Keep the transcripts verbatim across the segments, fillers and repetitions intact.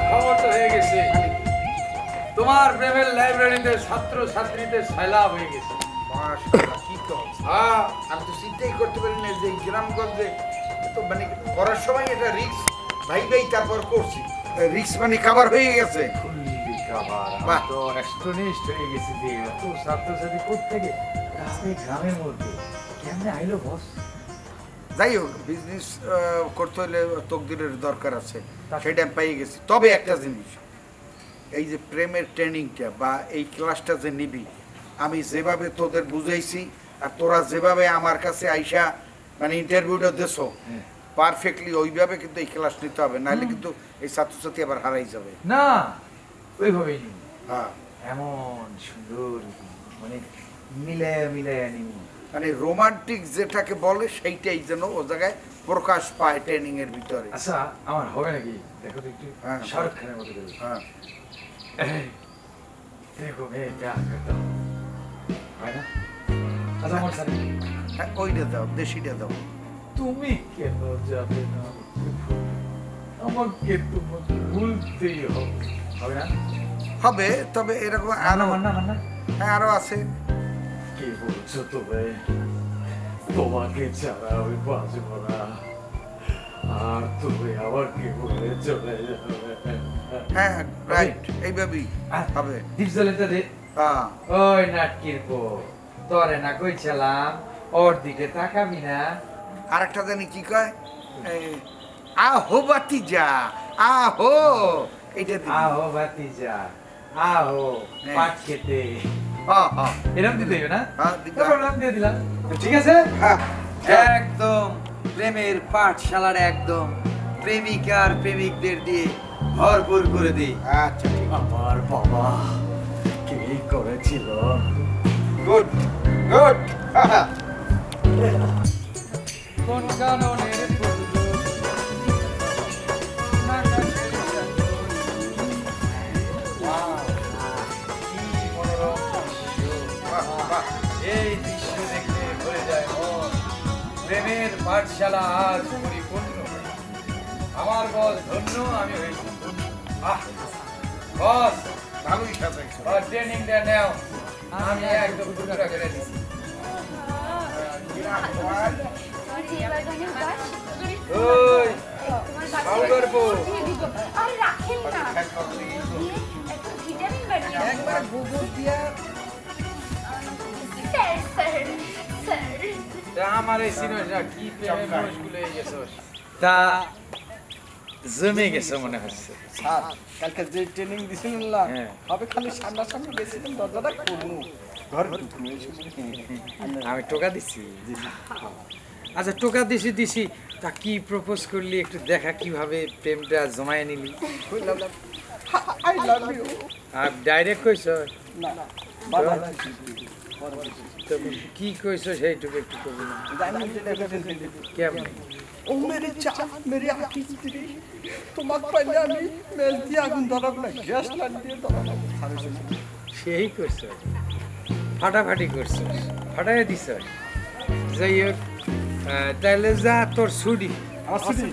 খবর তো হয়ে গেছে তোমার প্রেমের লাইব্রেরিতে ছাত্র ছাত্রীদের সয়লাভ হয়ে গেছে। মাশাআল্লাহ, কি তো হ্যাঁ, আমি তো চিন্তাই করতে পারি না যে এই গ্রামগঞ্জে তো মানে করার সময় এটা রিস্ক ভাই ভাই তারপর করছি রিস্ক মানে কভার হয়ে গেছে। ফুললি খাবার বাহ। আমি তো অ্যাস্টনিশড হয়ে গেছি যে এত ছাত্র ছাত্রী কোত্থেকে রাস্তায় গ্রামের মধ্যে কেমনে আইলো বস? যাই হোক বিজনেস করতে হলে তকদিরের দরকার আছে, সেটা আমি পেয়ে গেছি। তবে একটা জিনিস, এই যে প্রেমের ট্রেনিংটা বা এই ক্লাসটা যে নিবি, আমি যেভাবে তোদের বুঝাইছি আর তোরা যেভাবে আমার কাছে আইসা মানে ইন্টারভিউটা দেছো পারফেক্টলি ওইভাবে কিন্তু এই ক্লাস নিতে হবে, নাহলে কিন্তু এই ছাত্রছাত্রী আবার হারাই যাবে। না ওইভাবেই নিব। হ্যাঁ, এমন সুন্দর মানে মিলে মিলে নিব, মানে রোমান্টিক যেটাকে বলে সেইটাই যেন ও জায়গায় প্রকাশ পায় ট্রেনিং এর ভিতরে। আচ্ছা আমার হবে নাকি দেখো তো একটু হ্যাঁ। শাহরুখ খানের মতো করে। হ্যাঁ, এই, দেখো মেয়ে প্যার করতে হয় না? আচ্ছা আমার সাথে হ্যাঁ, ওইটা দাও, দেশিটা দাও। তুমি কেন যাবে না? আমাকে তোমাকে ভুলতেই হবে, হবে না? হবে, তবে এরকম না আরো মান্না মান্না হ্যাঁ আরো আছে। কি বলছো তুমি? তোমাকে ছাড়া আমি বাঁচব না, আর তুমি আবার কি বলে চলে যাবে? হ্যাঁ রাইট, এইভাবেই হবে। ডিপজলেটা দে। হ্যাঁ, ওই নাটকির পো তোরে না কইছিলাম ওর দিকে তাকাবি না। আরেকটা জানি কি কয়, এই, আহো বাতিজা আহো, এইটা দিবি। আহো ভাতিজা আহো হ্যাঁ। পাট খেতে, হ্যাঁ হ্যাঁ এরকম দিতে হবে না? হ্যাঁ, দিবা। তারপর নাম দিয়ে দিলাম, ঠিক আছে? হ্যাঁ, একদম প্রেমের পাঠশালার একদম প্রেমিকা আর প্রেমিকদের দিয়ে ভরপুর করে দিই। আচ্ছা ঠিক, আমার বাবা কি করেছিল? Good good. কোন কাননের এই দৃশ্য দেখলে ভরে যায় মন। প্রেমের পাঠশালা আজ পরিপূর্ণ। আমার বস ধন্য, আমি হয়েছি ধন্য। আহ বস ভালোই সাজাইছো। ট্রেনিংটা নেও, আমি একদম টুকরা করে দিচ্ছি। ওই পাউডার পো একবার গোবর দিয়া আমার এই সিনেমা কি প্রেমে মশগুল হয়ে গেছে তা জমে গেছে মনে হচ্ছে। স্যার কালকে যে ট্রেনিং দিছিলেন না হ্যাঁ। হবে খালি সামনাসামনি গেছিলেন দরজাটা খুলনু ঘর ঢুকনু আমি টোকা দিছি। আচ্ছা টোকা দিছি দিছি তা কি প্রপোজ করলি একটু দেখা, কিভাবে প্রেমটা জমায়ে নিলি? আই লাভ ইউ আর ডাইরেক্ট কইছ? না বাবা তো কি কইছ সেইটুকু একটু করবি না জানি যেটা কেমন? ও মেরে চাঁদ মেরে আঁখি স্ত্রী তোমার পাইলে আমি মেল দিয়ে আগুন ধরাব না গ্যাস লাইন দিয়ে ধরাব সেই করছ, ফাটাফাটি করছ, ফাটাই দিছ। যাই হোক আহ, তাহলে যা তোর ছুটি আসছি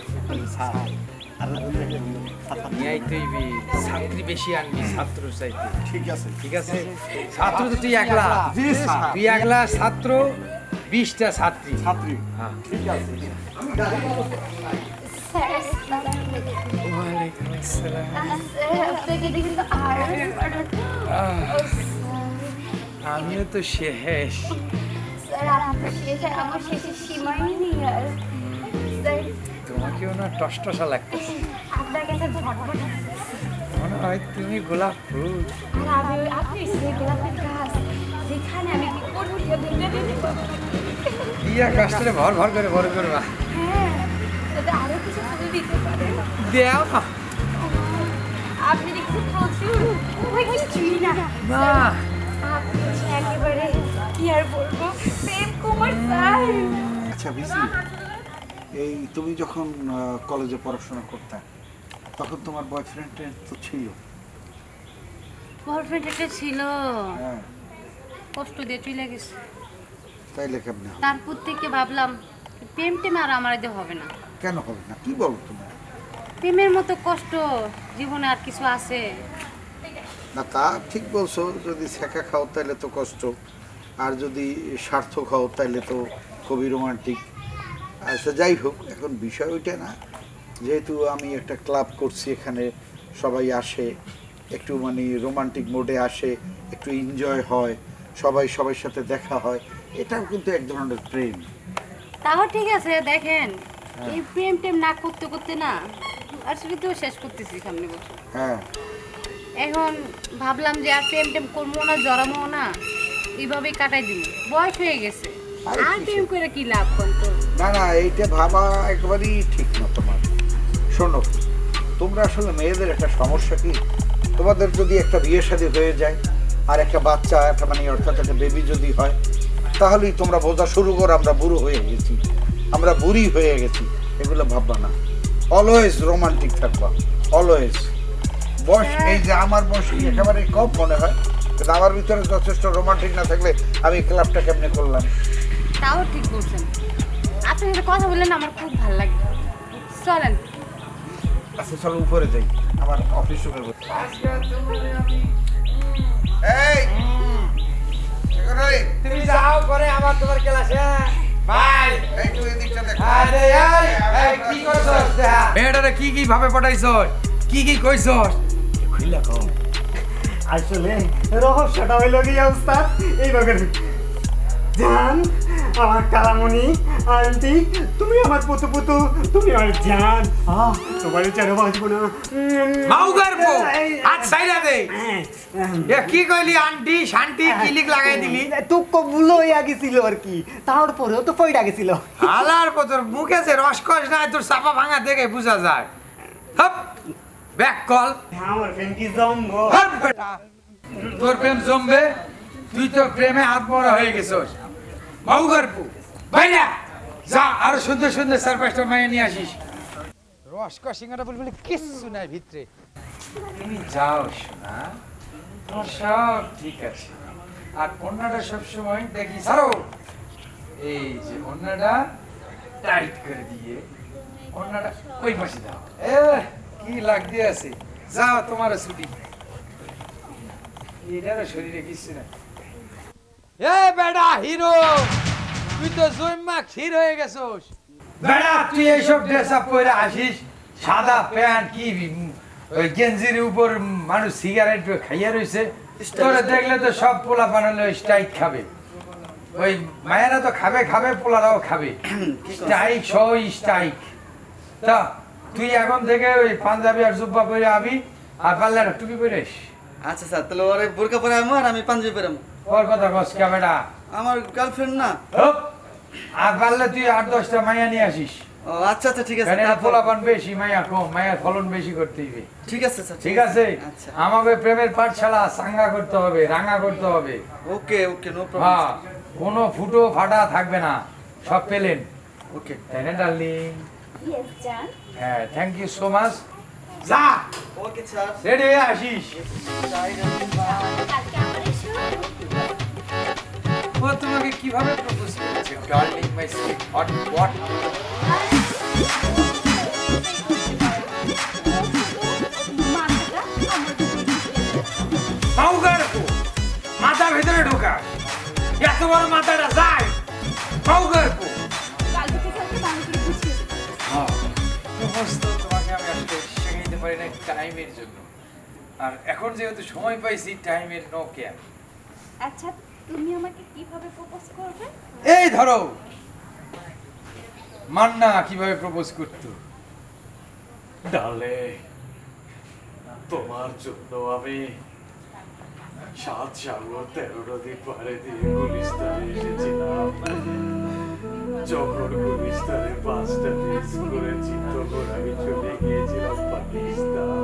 নিয়াই তুইবি, ছাত্রী বেশি আনবি ছাত্র চাইতে, ঠিক আছে ঠিক আছে? ছাত্র তো তুই একলা, জি স্যার তুই একলা ছাত্র, বিশটা ছাত্রী। ছাত্রী হ্যাঁ। ঠিক আছে ওয়ালাইকুম আসসালাম। আমিও তো শেষ। তোমাকেও না টসটসা লাগতেছে মনে হয়, তুমি গোলাপ ফুল। দিয়া কাস্টে ভর ভর করে ভর করবা, দেও না। আপনি দেখছি প্রচুর কিছুই না না আপনি হচ্ছে একেবারে কি আর বলবো প্রেম কুমার স্যার। আচ্ছা বিসি, এই তুমি যখন কলেজে পড়াশোনা করতে তখন তোমার বয়ফ্রেন্ড তো ছিল? বয়ফ্রেন্ড একটা ছিল, হ্যাঁ, কষ্ট দিয়ে চলে গেছে। তাইলে কেমনে? তারপর থেকে ভাবলাম প্রেম টেম আর আমার দিয়ে হবে না। কেন হবে না? কি বলো তুমি? প্রেমের মতো কষ্ট জীবনে আর কিছু আছে? না তা ঠিক বলছো, যদি শেখা খাও তাহলে তো কষ্ট, আর যদি সার্থক হও তাহলে তো খুবই রোমান্টিক। আচ্ছা যাই হোক, এখন বিষয় ওইটা না। যেহেতু আমি একটা ক্লাব করছি, এখানে সবাই আসে, একটু মানে রোমান্টিক মোডে আসে, একটু এনজয় হয়, সবাই সবার সাথে দেখা হয়, এটাও কিন্তু এক ধরনের প্রেম। তাও ঠিক আছে, দেখেন এই প্রেম টেম না করতে করতে না আর শুধু তো শেষ করতেছি সামনে বছর। হ্যাঁ, এখন ভাবলাম যে আর প্রেম টেম করবো না, জড়াবো না, এইভাবেই কাটাই দিব। বয়স হয়ে গেছে, আরে আর কিসের? প্রেম করে কি লাভ করতো? না না, এইটা ভাবা একেবারেই ঠিক না তোমার। শোনো, তোমরা আসলে মেয়েদের একটা সমস্যা কি, তোমাদের যদি একটা বিয়ে শাদী হয়ে যায় আর একটা বাচ্চা, একটা মানে অর্থাৎ একটা বেবি যদি হয়, তাহলেই তোমরা বোঝা শুরু করো আমরা বুড়ো হয়ে গেছি, আমরা বুড়ি হয়ে গেছি। এগুলো ভাববা না, অলওয়েজ রোমান্টিক থাকবা, অলওয়েজ। বয়স এই যে আমার বয়স কি একেবারে কম মনে হয়, কিন্তু আমার ভিতরে যথেষ্ট রোমান্টিক না থাকলে আমি ক্লাবটা কেমনে করলাম? তাও ঠিক বলছেন, আপনার সাথে কথা বললেন আমার খুব ভালো লাগে। চলেন। আচ্ছা চলো উপরে যাই, আমার অফিস রুমে বসে। এই সেক্রেটারি, তুমি যাও করে আবার তোমার ক্লাসে। ভাই একটু এদিকটা দেখো। আরে এই এই কি করছস দেখা? মেয়েটারে কি কি ভাবে পটাইছস, কি কি কইছস? খুইলা কও। আসলে রহস্যটা হইল গিয়া উস্তাদ এইভাবে। জান, আমার কালামণি আন্টি, তুমি আমার পুতু পুতু, তুমি আমার জান। আহ, তোমার চেরো বাঁচবো না। মাউগার পো হাত সাইরা দে। এ কি কইলি আন্টি শান্তি কিলিক লাগাই দিলি? তুক বুলো হইয়া গেছিল আর কি, তারপরেও তো পয়ডা গেছিল। হালার পতর মুখে যে রসকস নাই, তোর চাপা ভাঙা দেখে বুঝা যায়। হপ ব্যাক কল। আমার ফ্রেন্ডটি জম্বো। হপ বেটা, তোর প্রেম জমবে, তুই তো প্রেমে হাত মরা হয়ে গেছস। মাউগার পো বাইরা যা, আরো সুন্দর সুন্দর চার পাঁচটা মাইয়া নিয়ে আসিস। রসকস সিঙ্গাটা বলি বলি কিচ্ছু নাই ভিতরে। তুমি যাও শোনা, তোমার সব ঠিক আছে। আর কন্যাটা সবসময় দেখি ছাড়ো, এই যে কন্যাটা টাইট করে দিয়ে কন্যাটা ওই পাশে দাও। এ কি লাগতে আছে, যাও তোমার ছুটি। এটারও শরীরে কিছু না। এ বেটা হিরো, তুই তো জৈমা ক্ষীর হয়ে গেছস। বেটা তুই এইসব ড্রেস আপ পরে আসিস, সাদা প্যান্ট কি ওই গেঞ্জির উপর মানুষ সিগারেট খাইয়া রয়েছে, তোরে দেখলে তো সব পোলা বানালে স্ট্রাইক খাবে। ওই মায়েরা তো খাবে খাবে, পোলারাও খাবে, স্ট্রাইক সহ স্ট্রাইক। তা তুই এখন থেকে ওই পাঞ্জাবি আর জুব্বা পরে আবি, আর পারলে একটা টুপি পরিস। আচ্ছা স্যার, তাহলে ওরে বোরকা পরে আমো আর আমি পাঞ্জাবি পরে আমো। ওর কথা কস কে বেটা? আমার গার্লফ্রেন্ড না। হপ, আর পারলে তুই আট দশটা মাইয়া নিয়ে আসিস। ও আচ্ছা আচ্ছা ঠিক আছে। কারণ তারপর- পোলাপান বেশি, মাইয়া কম, মাইয়ার ফলন বেশি করতে হবে। ঠিক আছে স্যার। ঠিক আছে, আচ্ছা আমাকে প্রেমের পাঠশালা সাঙ্গা করতে হবে, রাঙা করতে হবে। Okay okay, no problem. হ্যাঁ, কোনো ফুটো ফাটা থাকবে না, সব পেলেন। ওকে তাই না ডার্লিং? ইয়েস জান। হ্যাঁ, থ্যাংক ইউ সো মাচ। যা ওকে স্যার। রেডি হয়ে আসিস। কালকে আবার এসো। ও তোমাকে কিভাবে প্রপোজ করেছে? Darling my sweet hot what? মাথাটা আমার পাউগার কো মাথা ভিতরে ঢোকা, এত বড় মাথাটা যায় পাউগার কো। কালকে থেকে আমি বাংলা করে বুঝিয়ে দেবো। হ্যাঁ, সমস্ত তোমাকে আমি আসলে শেখাইতে পারি না টাইমের জন্য, আর এখন যেহেতু সময় পাইছি টাইমের নো কেয়ার। আচ্ছা, তুমি আমাকে কিভাবে প্রপোজ করবে? এই ধরো মান্না কিভাবে প্রপোজ করতো। ডালে, তোমার জন্য আমি সাত সাগর তেরো নদী পাড়ে দিয়ে গুলিস্তানে এসেছিলাম। যখন গুলিস্তানে পাঁচটা মিস করেছি, তখন আমি চলে গিয়েছিলাম পাকিস্তান।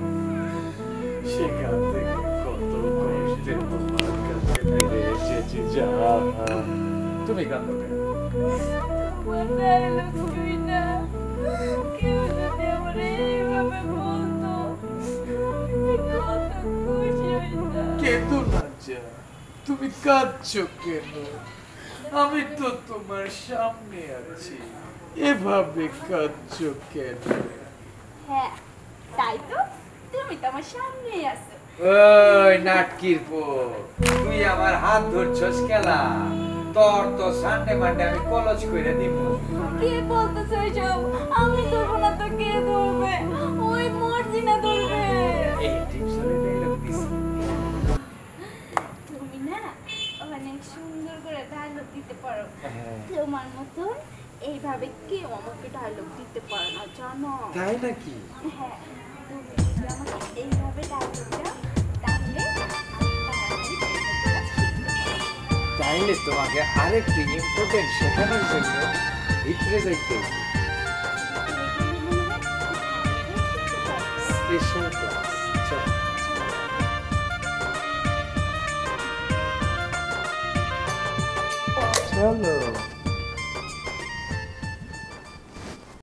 সেখান থেকে কত কষ্টে তোমার কাছে ফিরে এসেছি। যা তুমি কাঁদো কেন? কোথায় লুকুই না, কেউ যদি আমার এইভাবে বলতো, আমি কত খুশি হইতাম। কেঁদো না যা, তুমি কাঁদছো কেন? আমি তো তোমার সামনে আছি, এভাবে কাঁদছো কেন? হ্যাঁ তাই তো, তুমি তো আমার সামনেই আছো। ওই নাটকির পো, তুই আমার হাত ধরছস খেলা, তোর তো সানডে মানডে আমি কলেজ করে দিব। কে বলতেছে এসব? আমি ধরবো না তো কে ধরবে? ওই মর্জিনা ধরবে। এই টিপসরে ডায়লগ দিছি। তুমি না অনেক সুন্দর করে ডায়লগ দিতে পারো, তোমার মতন এইভাবে কেউ আমাকে ডায়লগ দিতে পারে না জানো? তাই নাকি? হ্যাঁ, তুমি যদি আমাকে এইভাবে ডায়লগ দাও তাহলে আমি তাড়াতাড়ি প্রেমে শিখতে পারবো। তাইলে তোমাকে আরেকটি ইম্পর্টেন্ট শেখানোর জন্য ভিতরে যাইতে হবে। Special class. চলো। চলো।